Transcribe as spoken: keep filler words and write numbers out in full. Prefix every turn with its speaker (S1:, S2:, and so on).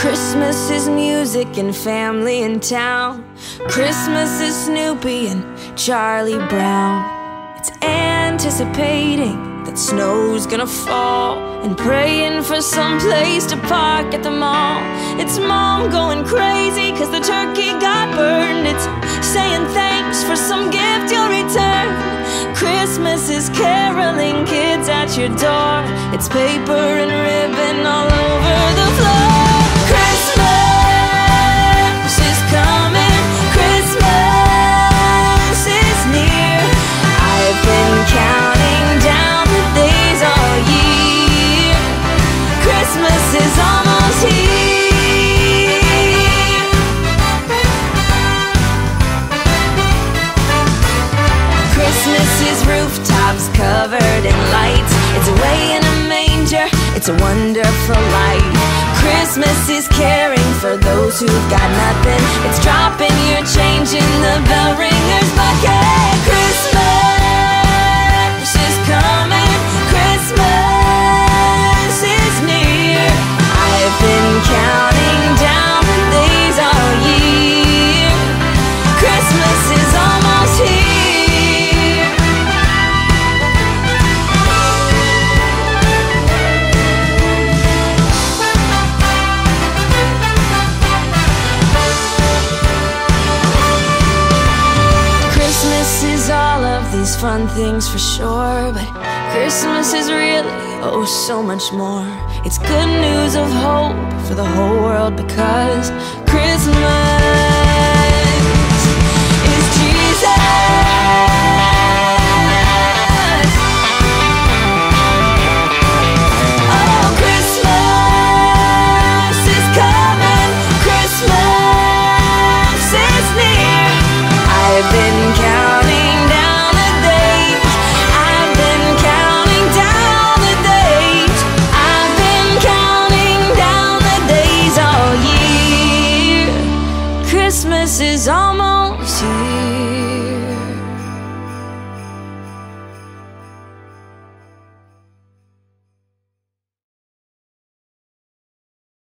S1: Christmas is music and family in town. Christmas is Snoopy and Charlie Brown. It's anticipating that snow's gonna fall and praying for some place to park at the mall. It's mom going crazy cause the turkey got burned. It's saying thanks for some gift you'll return. Christmas is caroling kids at your door. It's paper and ribbon all over the floor. Christmas is coming, Christmas is near. I've been counting down the days all year. Christmas is almost here. Christmas is rooftops covered in lights. It's away in a manger, it's a wonderful light. Christmas is caring for those who've got nothing. It's dropping your change in the bell ringer's bucket. Christmas is coming, Christmas is near. I've been counting down the days all year. Christmas is almost here. These fun things for sure, but Christmas is really, oh, so much more. It's good news of hope for the whole world because Christmas is Jesus. Oh, Christmas is coming, Christmas is near. I've been counting down. Christmas is all